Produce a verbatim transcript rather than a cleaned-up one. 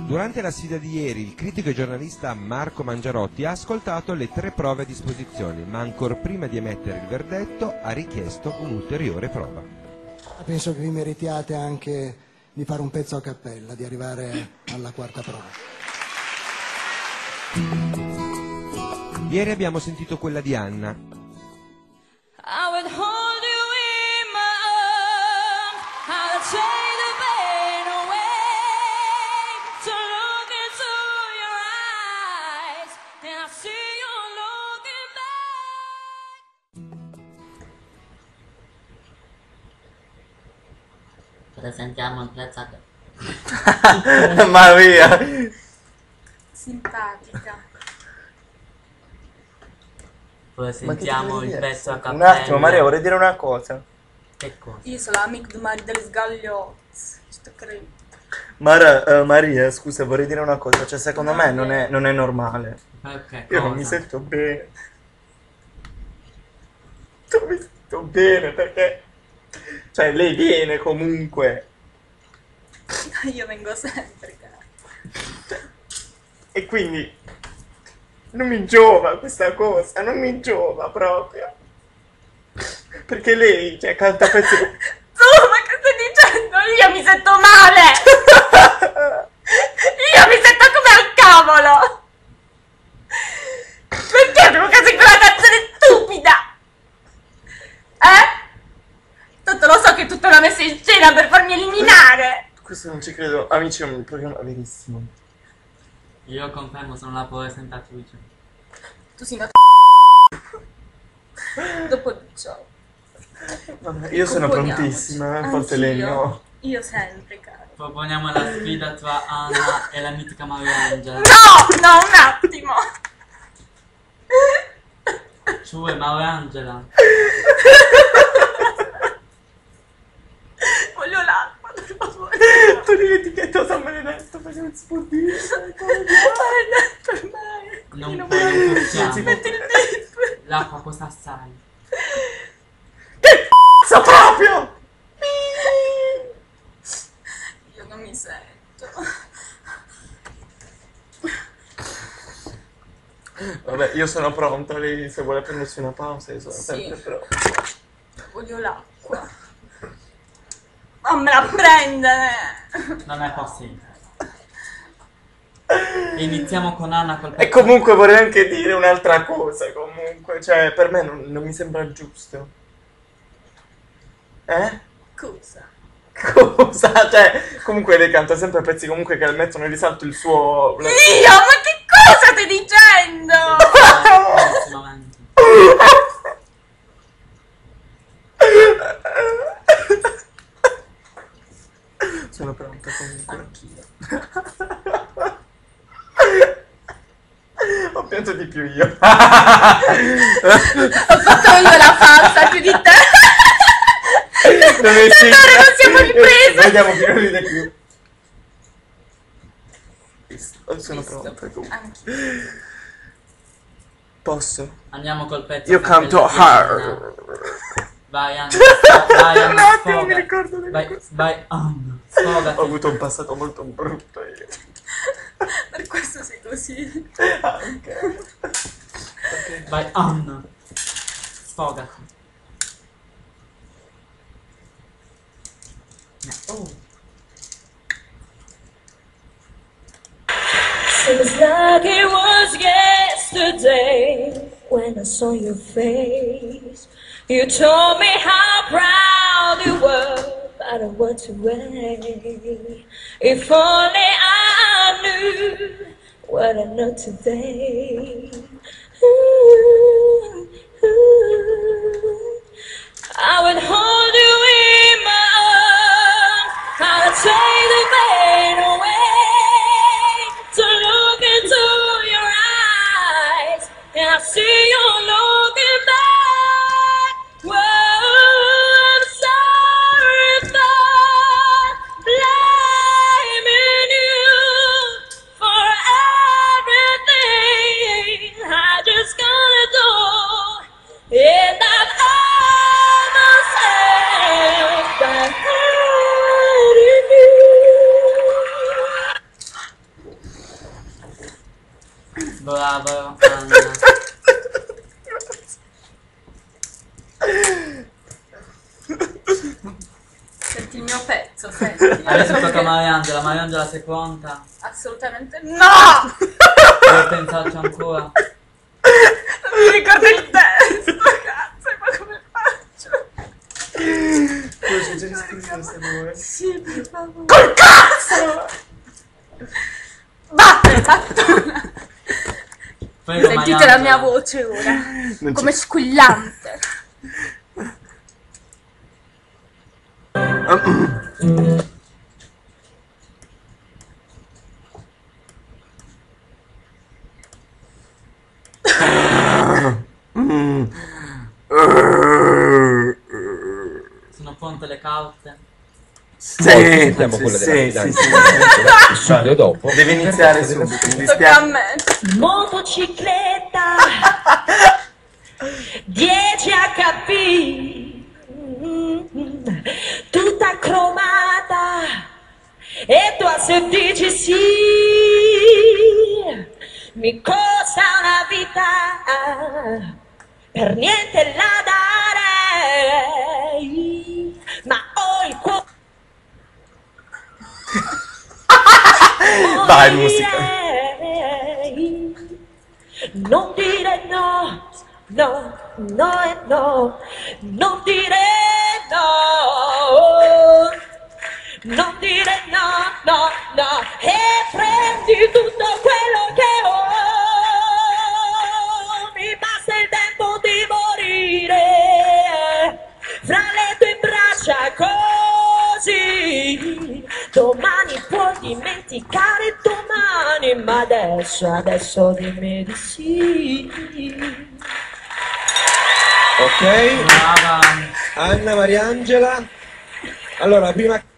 Durante la sfida di ieri il critico e giornalista Marco Mangiarotti ha ascoltato le tre prove a disposizione, ma ancor prima di emettere il verdetto ha richiesto un'ulteriore prova. Penso che vi meritiate anche di fare un pezzo a cappella, di arrivare alla quarta prova. Ieri abbiamo sentito quella di Anna. I would hold you in my arms, I would take the pain away, to look into your eyes, and I see you looking back. Presentiamo il pezzo a Maria! Simpatica. Presentiamo il pezzo a Un cappella. attimo, Maria, vorrei dire una cosa. Che cosa? Io sono l'amico di Maria delle Sgagliotti. Sto credendo. Mara, eh, Maria, scusa, vorrei dire una cosa. Cioè, secondo me non è, non è normale. Perché Io non mi sento bene. Non mi sento bene perché... Cioè, lei viene comunque. Io vengo sempre, cara. E quindi... Non mi giova questa cosa, non mi giova proprio. Perché lei, cioè, canta pezzi... Tu, ma che stai dicendo? Io mi sento male! Io mi sento come al cavolo! Perché devo cantare quella canzone stupida? Eh? Tanto lo so che è tutta una messa in scena per farmi eliminare! Questo non ci credo. Amici, è un programma verissimo. Io confermo, sono la presentatrice. Tu sei una dopo di ciò. Vabbè, io sono prontissima, eh, forse lei no. Io sempre, caro. Proponiamo la sfida tra Anna e la mitica Mariangela. No! No, un attimo! Cioè, Mariangela. Voglio l'acqua, per favore. Togli l'etichetta San Benedetto perché non si può dire. Maledetto ormai. Non non puoi, voglio- non possiamo. Ci metti il dip. L'acqua costa assai. Che c***o proprio! Io non mi sento. Vabbè, io sono pronta, lei se vuole prendersi una pausa io sono Sì. sempre pronta. Voglio l'acqua. Fammela prendere. Non è possibile. Iniziamo con Anna col E pezzo. comunque vorrei anche dire un'altra cosa, comunque, cioè per me non, non mi sembra giusto. Eh? Cosa? Cosa? Cioè, comunque lei canta sempre pezzi comunque che mettono in risalto il suo... Io, ma che cosa stai dicendo? Prossimamente. Sono pronta comunque. Anch'io. Ho pianto di più io. Ho fatto io la falsa più di te. Non è Allora non siamo riprese. Vediamo chi non ride più. Visto, sono Visto. pronta comunque. Anch'io. Posso? Andiamo col pezzo. Io a canto cappella di Anna. hard. Vai Anna. Vai Anna. Un attimo, sfoga. mi ricordo delle Vai, cose. vai Anna. Sfogati. Ho avuto un passato molto brutto io. Per questo sei così. Anche. Vai Anna. Sfogati. Oh. Seems like it was yesterday when I saw your face. You told me how proud you were, but I want to wait. If only I knew what I know today. Ooh, ooh. I would hold you in my arms, I would take the pain away, to look into your eyes, and I see you looking back. Whoa, I'm sorry for blaming you for everything I Bravo, Anna. Senti il mio pezzo, senti. Adesso tocca a Mariangela, Mariangela sei pronta? Assolutamente no! Devo pensarci ancora. Non mi ricordo il testo, cazzo, ma come faccio? C'è già scritto questa amore. Sì, per favore. Col cazzo! Vattene, tattona! Prego, Sentite Mariangela. la mia voce ora, Non come c'è- squillante. Sono pronte le carte? Sì, sentiamo sì, quella sì, della sì, fidanzata. sì. Il subito dopo. Deve iniziare subito, mi Tocca a dispiace. me. Motocicletta dieci acca pi, tutta cromata, e tu se dici sì mi costa una vita, per niente la darei, ma ho il cuore. Vai, musica. Non dire no, no, no e no, non dire no, non dire no, no, no, e prendi tutto quello che ho, mi basta il tempo di morire, fra le tue braccia così, domani puoi dimenticare domani, ma adesso, adesso dimmi di sì. Ok, Brava. Anna Mariangela. Allora, prima